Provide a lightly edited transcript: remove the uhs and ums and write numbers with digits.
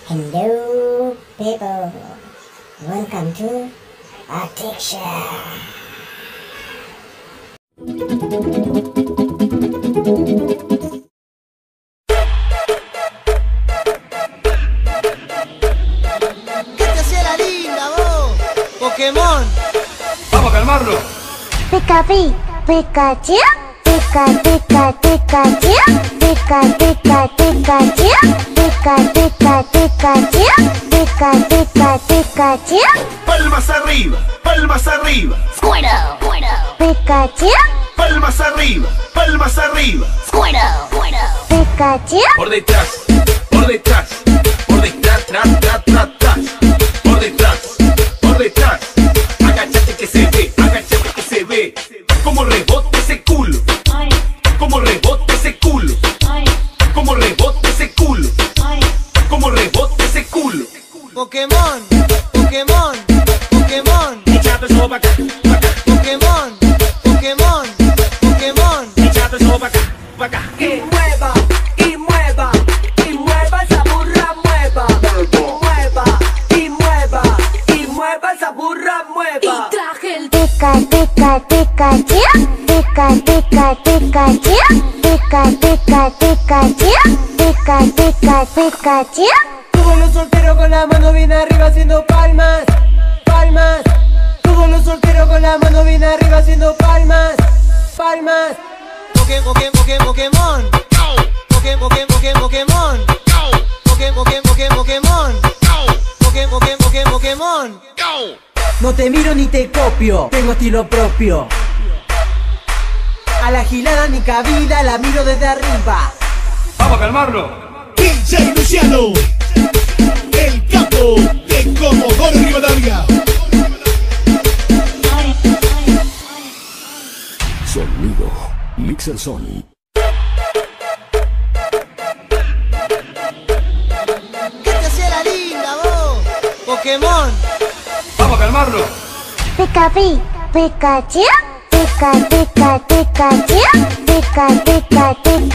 Hello people, welcome to Addiction. ¿Qué te hacía la linda vos? Pokémon. Vamos a calmarlo. Pikachu, Pikachu, Pikachu, Pikachu, Pikachu, Pikachu, Pikachu, Pikachu, Pikachu, Palmas arriba, palmas arriba. Squirtle, Pikachu, Palmas arriba, palmas arriba. Squirtle, Pikachu, Por detrás, por detrás, por detrás, tras, tras, tras, tras. Por detrás, por detrás. Agachate que se ve, agachate que se ve. Como rebota ese culo. Como rebota ese culo. Como rebota ese culo. Como rebota ese culo. Pokémon. Pokémon. Pokémon. Echate eso pa' acá, pa' acá. Pokémon. Pokémon. Pokémon. Echate eso pa' acá, pa' acá. Y mueva, y mueva, y mueva esa burra, mueva. Y mueva, y mueva, y mueva esa burra, mueva. Y traje el Pikachu, Pikachu, Pikachu, Pikachu, Pikachu, Pikachu, Pikachu. Todos los solteros con la mano bien arriba haciendo palmas. Palmas. Todos los solteros con la mano bien arriba haciendo palmas. Palmas. Pokémon. Pokémon. Pokémon. Pokémon. Pokémon. Pokémon. Pokémon. No te miro ni te copio, tengo estilo propio. A la gilada ni cabida, la miro desde arriba. Vamos a calmarlo. DJ Luciano, el capo de Comodoro Rivadavia. Sonido Mixer Sony. ¿Qué te hacía la linda vos? Pokémon. Vamos a calmarlo. Pikachu, Pikachu, Pikachu, Pikachu, Pikachu, Pikachu.